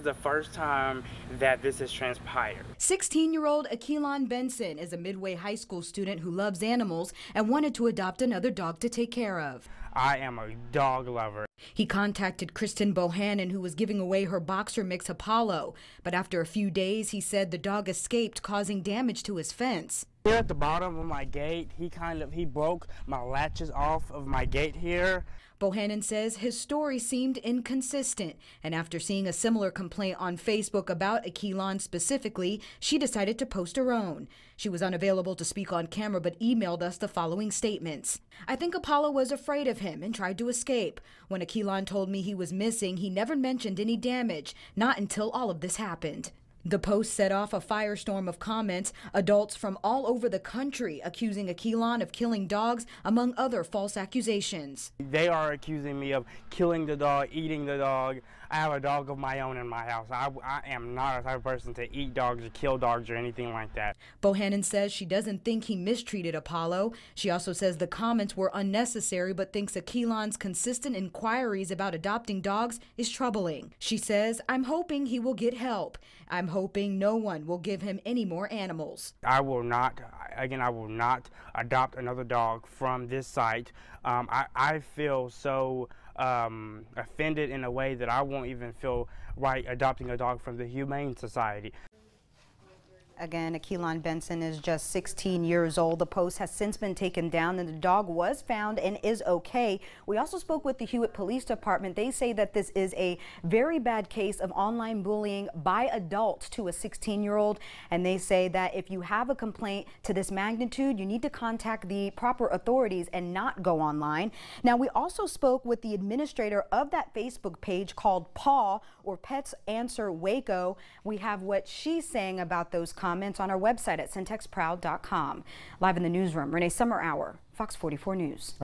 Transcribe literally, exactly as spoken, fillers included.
is the first time that this has transpired. sixteen-year-old Akilon Benson is a Midway High School student who loves animals and wanted to adopt another dog to take care of. I am a dog lover. He contacted Kristen Bohannon, who was giving away her boxer mix Apollo, but after a few days, he said the dog escaped, causing damage to his fence. Here at the bottom of my gate, he kind of, he broke my latches off of my gate here. Bohannon says his story seemed inconsistent, and after seeing a similar complaint on Facebook about Akilon specifically, she decided to post her own. She was unavailable to speak on camera but emailed us the following statements. I think Apollo was afraid of him and tried to escape. When Akilon told me he was missing, he never mentioned any damage, not until all of this happened. The post set off a firestorm of comments, adults from all over the country accusing Akilon of killing dogs, among other false accusations. They are accusing me of killing the dog, eating the dog. I have a dog of my own in my house. I, I am not a type of person to eat dogs or kill dogs or anything like that. Bohannon says she doesn't think he mistreated Apollo. She also says the comments were unnecessary but thinks Akilon's consistent inquiries about adopting dogs is troubling. She says, I'm hoping he will get help. I'm hoping no one will give him any more animals. I will not, again, I will not adopt another dog from this site. Um, I, I feel so um, offended in a way that I won't even feel right adopting a dog from the Humane Society. Again, Akilon Benson is just sixteen years old. The post has since been taken down and the dog was found and is okay. We also spoke with the Hewitt Police Department. They say that this is a very bad case of online bullying by adults to a sixteen-year-old. And they say that if you have a complaint to this magnitude, you need to contact the proper authorities and not go online. Now, we also spoke with the administrator of that Facebook page called Paw, or Pets Answer Waco. We have what she's saying about those comments on our website at Centex Proud dot com. Live in the newsroom, Renee Summer Hour, Fox forty-four News.